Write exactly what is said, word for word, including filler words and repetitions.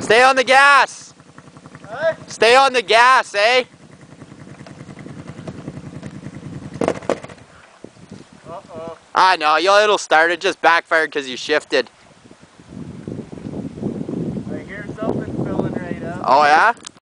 Stay on the gas. Huh? Stay on the gas, eh? Uh-oh. I know, you'll, it'll start. It just backfired because you shifted. I hear something filling right up. Oh yeah?